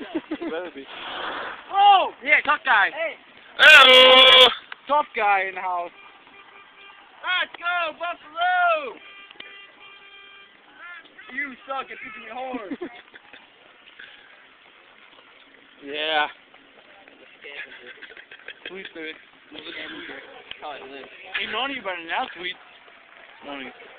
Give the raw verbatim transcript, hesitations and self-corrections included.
Better be. Oh! Yeah, tough guy. Hey. Hello. Tough guy in the house. Let's go, Buffalo! You suck at teaching me horse. Yeah. Sweet, baby. Call it limp. Ain't none of you better than that, sweet. None of you.